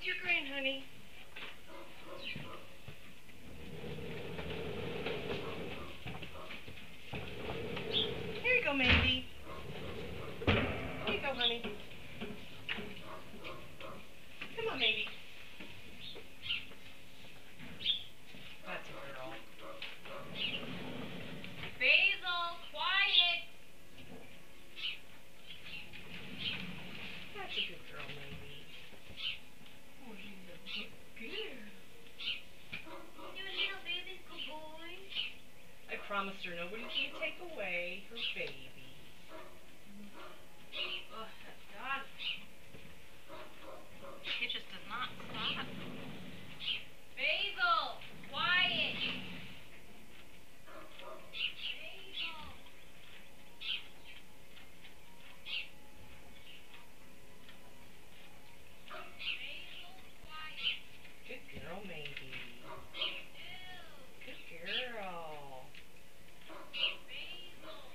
to your grain, honey. Here you go, Mandy. Here you go, honey. Come on, Mandy. That's a girl. Basil, quiet. That's a good girl, Mandy. Oh, she's a good girl. You're a little baby's good boy. I promised her nobody can take away her baby. Oh, that dog. It just does not stop. Basil, quiet. Basil. Basil, quiet. Good girl, Mandy. Ew. Good girl. Basil.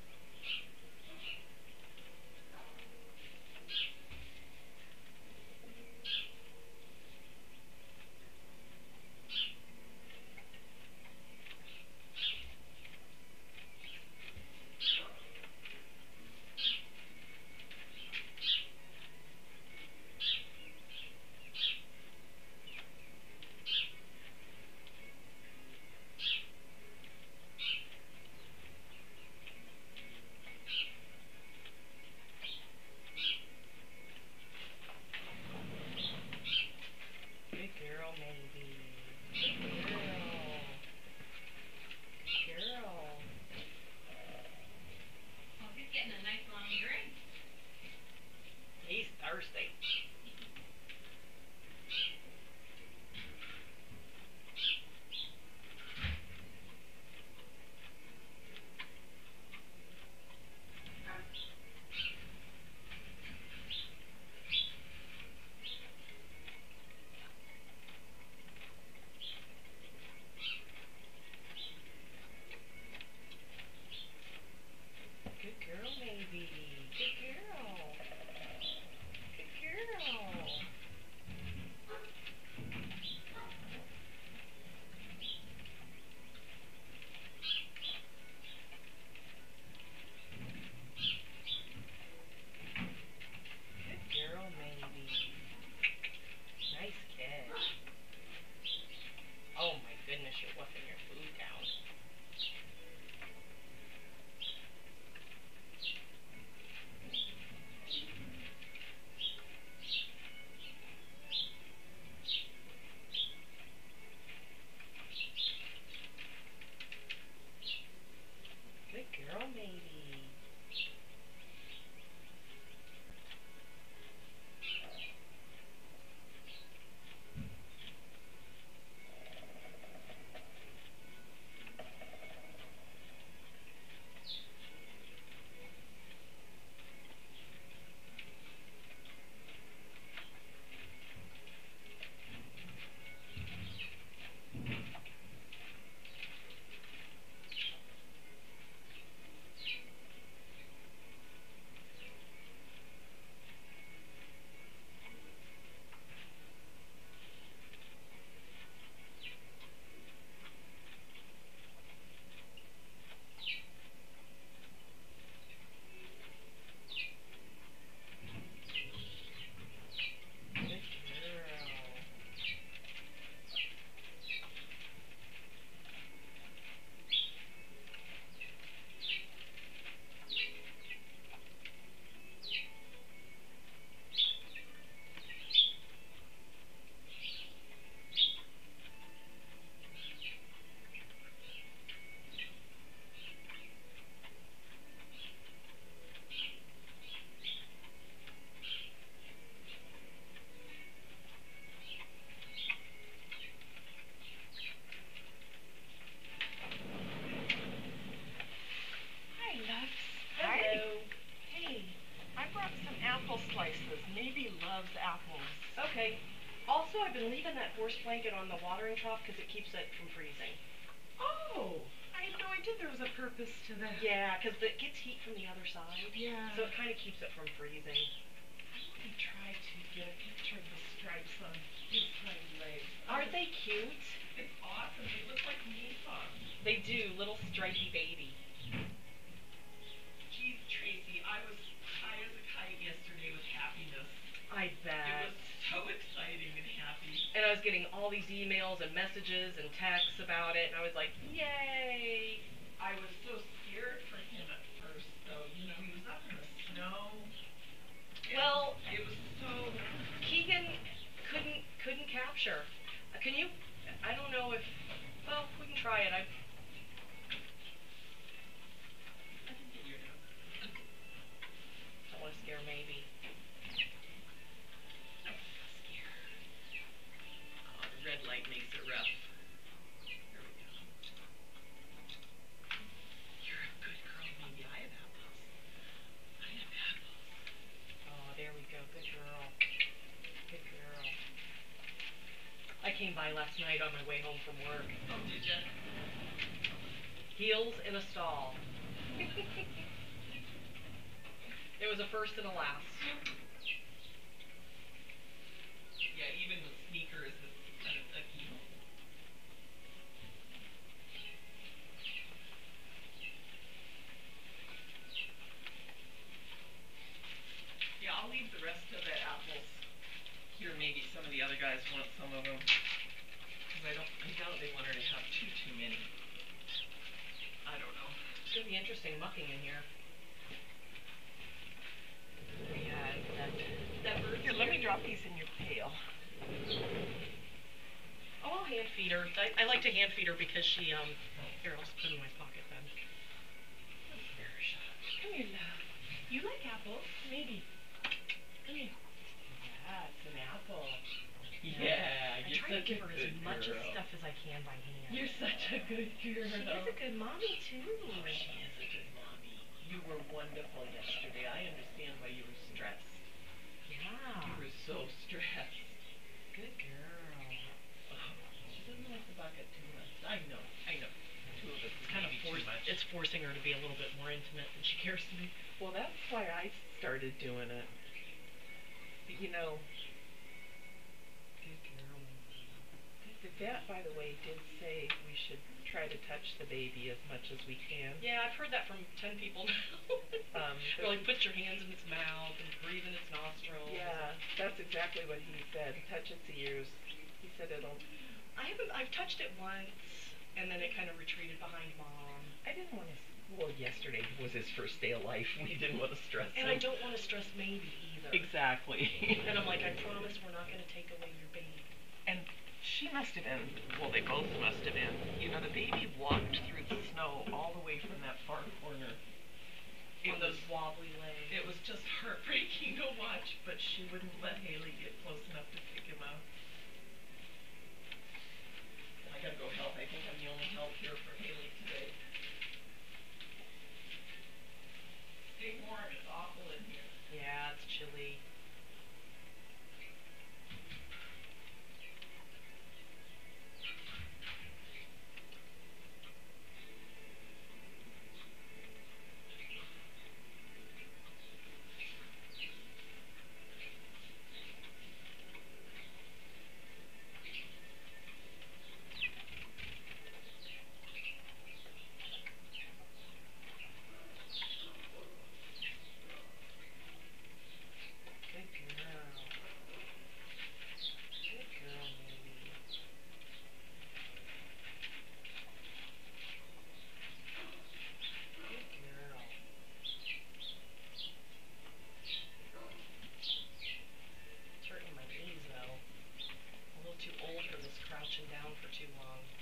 Good girl, Mandy. Good girl. Good girl. Oh, he's getting a nice long drink. He's thirsty. Good girl, Mandy. Good girl. Good girl. Good girl, Mandy. Nice catch. Oh my goodness, you're whipping your food down. Good girl, Mandy. Good girl. Hi, Lux. Hello. Hey, I brought some apple slices. Maybe loves apples. Okay. Also, I've been leaving that horse blanket on the watering trough because it keeps it from freezing. Oh, I had no idea there was a purpose to that. Yeah, because it gets heat from the other side. Yeah. So it kind of keeps it from freezing. I want to try to get a picture of the stripes his hind legs. Aren't they cute? It's awesome. They look like knee socks. They do, little stripey baby. Geez, Tracy, I was high as a kite yesterday with happiness. I bet. It was so exciting and happy. And I was getting all these emails and messages and texts about it, and I was like, yay! I was so scared for him at first, though. You know, he was up in the snow. Well, it was so. Keegan couldn't capture. Can you? I don't know if. Well, we can try it. I can figure it out. Don't want to scare maybe. I'm not scared. Oh, the red light makes it rough. Here we go. You're a good girl, maybe. I have apples. I have apples. Oh, there we go. Good girl. Good girl. I came by last night on my way home from work. Oh, did ya? Heels in a stall. It was a first and a last. Yeah, even with sneakers, it's kind of icky. Yeah, I'll leave the rest of the apples here. Maybe some of the other guys want some of them. Because I doubt they want her to have too many. I don't know. It's going to be interesting mucking in here. Yeah, that bird's Here, let me drop these in your pail. Oh, I'll hand feed her. I like to hand feed her because she, here, I'll just put it in my pocket then. Come here, love. You like apples? Maybe. Come here. Yeah, it's an apple. Yeah, I try to give her as much stuff as I can by hand. You're such a good girl. She is a good mommy, too. Oh, she is a good mommy. You were wonderful yesterday. I understand why you were stressed. Yeah. You were so stressed. Good girl. Oh, she doesn't like the bucket too much. I know. Two of us is Kind of maybe too much. It's forcing her to be a little bit more intimate than she cares to be. Well, that's why I started doing it. You know, Good girl. the vet, by the way, did say we should try to touch the baby as much as we can. Yeah, I've heard that from 10 people now. They're like, put your hands in its mouth and breathe in its nostrils. Yeah, that's exactly what he said. Touch its ears. He said it'll. I've touched it once, and then it kind of retreated behind Mom. I didn't want to. Well, yesterday was his first day of life. We didn't want to stress him. And I don't want to stress Maybe either. Exactly. And I'm like, I promise we're not going to take away your baby. And she must have been, well, they both must have been. You know, the baby walked through the snow all the way from that far corner. On those wobbly legs. It was just heartbreaking to watch, but she wouldn't let Haley get close enough to pick him up. I gotta go help. I think I'm the only help here for Haley today. Stay warm. It's awful in here. Yeah, it's chilly. Down for too long.